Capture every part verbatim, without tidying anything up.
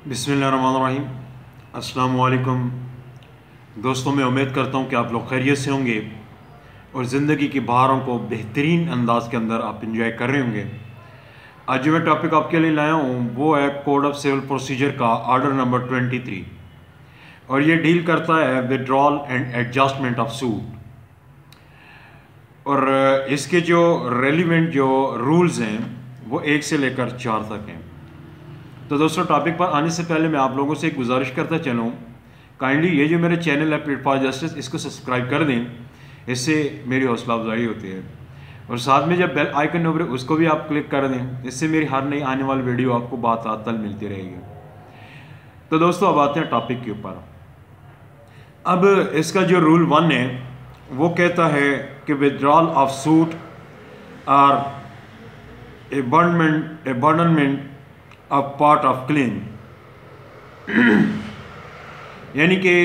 बिस्मिल्लाहिर्रहमानिर्रहीम। अस्सलामु अलैकुम दोस्तों, मैं उम्मीद करता हूँ कि आप लोग खैरियत से होंगे और ज़िंदगी की बहारों को बेहतरीन अंदाज के अंदर आप इंजॉय कर रहे होंगे। आज जो मैं टॉपिक आपके लिए लाया हूँ वो है कोड ऑफ सिविल प्रोसीजर का आर्डर नंबर ट्वेंटी थ्री, और ये डील करता है withdrawal and adjustment of suit. और इसके जो रेलिवेंट जो रूल्स हैं वो एक से लेकर चार तक हैं। तो दोस्तों, टॉपिक पर आने से पहले मैं आप लोगों से एक गुजारिश करता चलूँ, काइंडली ये जो मेरे चैनल है प्लेट फॉर जस्टिस, इसको सब्सक्राइब कर दें, इससे मेरी हौसला अफजाई होती है। और साथ में जब बेल आइकन होगा उसको भी आप क्लिक कर दें, इससे मेरी हर नई आने वाली वीडियो आपको बात आतल मिलती रहेगी। तो दोस्तों, अब आते हैं टॉपिक के ऊपर। अब इसका जो रूल वन है वो कहता है कि विड्रॉल ऑफ सूट आर अबॉर्डमेंट abandonment of part of claim, यानी कि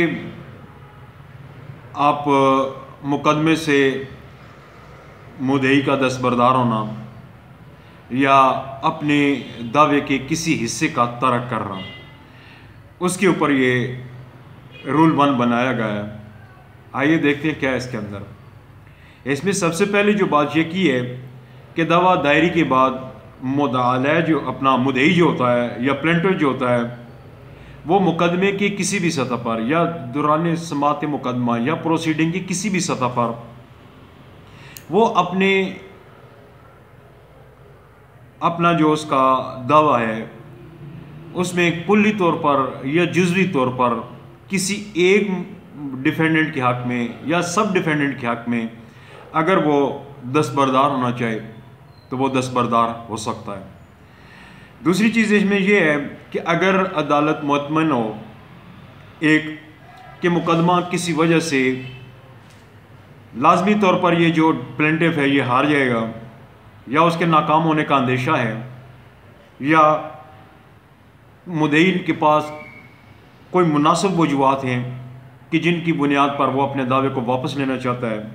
आप मुकदमे से मुद्दई का दस्तबरदार होना या अपने दावे के किसी हिस्से का तर्क करना, उसके ऊपर ये रूल वन बनाया गया है। आइए देखते हैं क्या है इसके अंदर। इसमें सबसे पहले जो बात ये की है कि दावा दायरी के बाद मुद्दाअ जो अपना मुद्दई जो होता है या प्लेंटिफ जो होता है वो मुकदमे की किसी भी सतह पर या दौरान समात मुकदमा या प्रोसीडिंग की किसी भी सतह पर वो अपने अपना जो उसका दावा है उसमें कुल्ली तौर पर या जुज़वी तौर पर किसी एक डिफेंडेंट के हक़ में या सब डिफेंडेंट के हक़ में अगर वो दस्तबरदार होना चाहे तो वो दस्तबरदार हो सकता है। दूसरी चीज़ इसमें यह है कि अगर अदालत मुतमईन हो एक कि मुकदमा किसी वजह से लाजमी तौर पर ये जो प्लेंटिफ है ये हार जाएगा या उसके नाकाम होने का अंदेशा है या मुद्दई के पास कोई मुनासिब वजूहात हैं कि जिनकी बुनियाद पर वो अपने दावे को वापस लेना चाहता है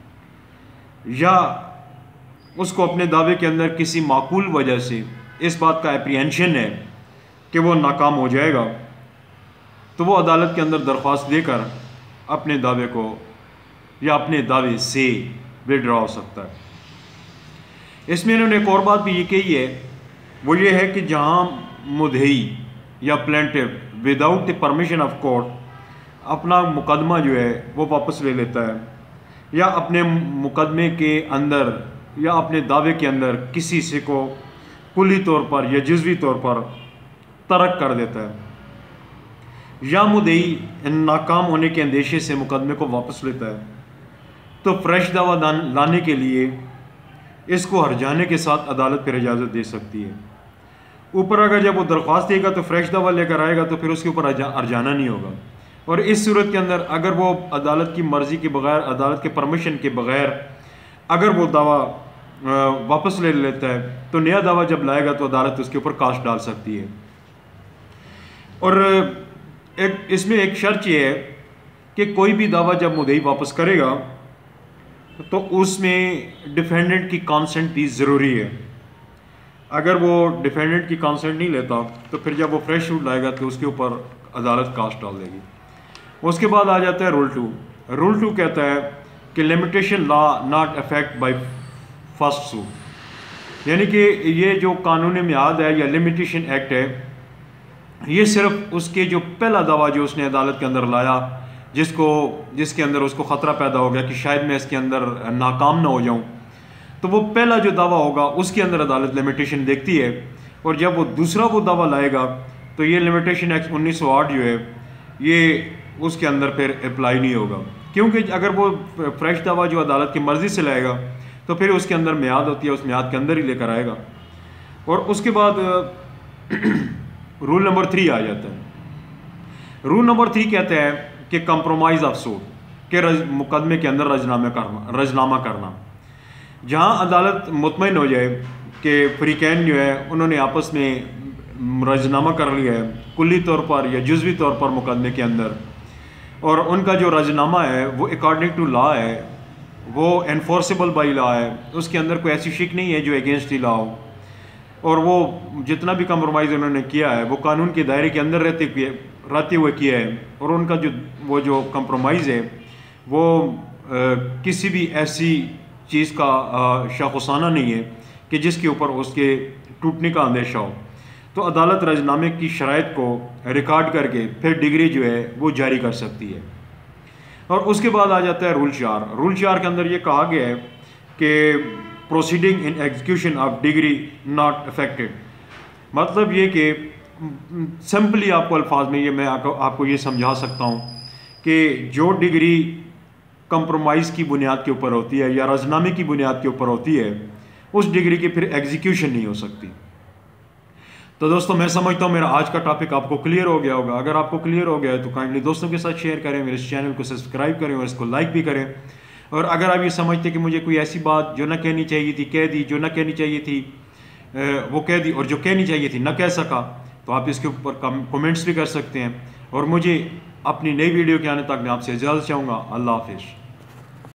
या उसको अपने दावे के अंदर किसी माकूल वजह से इस बात का एप्रीहेंशन है कि वो नाकाम हो जाएगा, तो वो अदालत के अंदर दरख्वास्त देकर अपने दावे को या अपने दावे से विड्रॉ हो सकता है। इसमें इन्होंने एक और बात भी ये कही है, वो ये है कि जहाँ मुद्दई या plaintiff without the permission of court अपना मुकदमा जो है वो वापस ले लेता है या अपने मुकदमे के अंदर या अपने दावे के अंदर किसी से को कुली तौर पर या जुज़वी तौर पर तर्क कर देता है या मुद्दई नाकाम होने के अंदेशे से मुकदमे को वापस लेता है, तो फ्रेश दावा लाने के लिए इसको हर्जाने के साथ अदालत फिर इजाज़त दे सकती है। ऊपर अगर जब वो दरख्वास्त देगा तो फ्रेश दावा लेकर आएगा तो फिर उसके ऊपर हर्जाना नहीं होगा। और इस सूरत के अंदर अगर वो अदालत की मर्ज़ी के बगैर, अदालत के परमिशन के बगैर अगर वो दावा वापस ले लेता है तो नया दावा जब लाएगा तो अदालत उसके ऊपर कास्ट डाल सकती है। और एक इसमें एक शर्त ये है कि कोई भी दावा जब मुद्दई वापस करेगा तो उसमें डिफेंडेंट की कंसेंट भी ज़रूरी है। अगर वो डिफेंडेंट की कंसेंट नहीं लेता तो फिर जब वो फ्रेश शूट लाएगा तो उसके ऊपर अदालत कास्ट डाल देगी। उसके बाद आ जाता है रूल टू। रूल टू कहता है कि limitation law not affect by first suit, यानी कि ये जो कानूनी मियाद है या लिमिटेशन एक्ट है ये सिर्फ उसके जो पहला दावा जो उसने अदालत के अंदर लाया जिसको जिसके अंदर उसको ख़तरा पैदा हो गया कि शायद मैं इसके अंदर नाकाम ना हो जाऊं, तो वो पहला जो दावा होगा उसके अंदर अदालत लिमिटेशन देखती है। और जब वो दूसरा वो दावा लाएगा तो ये लिमिटेशन एक्ट उन्नीस सौ आठ जो है ये उसके अंदर फिर अप्लाई नहीं होगा, क्योंकि अगर वो फ्रेश दावा जो अदालत की मर्ज़ी से लाएगा तो फिर उसके अंदर मियाद होती है, उस मियाद के अंदर ही लेकर आएगा। और उसके बाद रूल नंबर थ्री आ जाता है। रूल नंबर थ्री कहते हैं कि कंप्रोमाइज़ ऑफ सूट के मुकदमे के अंदर रजनामा करना रजनामा करना जहां अदालत मुतमईन हो जाए कि फ्रीकैन जो है उन्होंने आपस में रजनामा कर लिया है कुल्ली तौर पर या जुज़वी तौर पर मुकदमे के अंदर, और उनका जो रजनामा है वो अकॉर्डिंग टू लॉ है, वो एनफोर्सेबल बाई लॉ है, उसके अंदर कोई ऐसी शिक नहीं है जो अगेंस्ट दी लॉ हो। और वो जितना भी कंप्रोमाइज़ उन्होंने किया है वो कानून के दायरे के अंदर रहते हुए रहते हुए किया है, और उनका जो वो जो कंप्रोमाइज़ है वो आ, किसी भी ऐसी चीज़ का शाखुसाना नहीं है कि जिसके ऊपर उसके टूटने का अंदेशा हो। तो अदालत राजनामे की शराइत को रिकॉर्ड करके फिर डिग्री जो है वो जारी कर सकती है। और उसके बाद आ जाता है रूल चार। रूल चार के अंदर ये कहा गया है कि proceeding in execution of degree not affected, मतलब ये कि सिंपली आपको अल्फाज में ये मैं आपको आपको ये समझा सकता हूँ कि जो डिग्री कंप्रोमाइज़ की बुनियाद के ऊपर होती है या राजनामे की बुनियाद के ऊपर होती है, उस डिग्री की फिर एग्जीक्यूशन नहीं हो सकती। तो दोस्तों मैं समझता हूँ मेरा आज का टॉपिक आपको क्लियर हो गया होगा। अगर आपको क्लियर हो गया है तो काइंडली दोस्तों के साथ शेयर करें, मेरे इस चैनल को सब्सक्राइब करें और इसको लाइक भी करें। और अगर आप ये समझते कि मुझे कोई ऐसी बात जो ना कहनी चाहिए थी कह दी, जो ना कहनी चाहिए थी वो कह दी, और जो कहनी चाहिए थी ना कह सका, तो आप इसके ऊपर कमेंट्स भी कर सकते हैं। और मुझे अपनी नई वीडियो के आने तक मैं आपसे इजाज़त चाहूँगा। अल्लाह हाफिज़।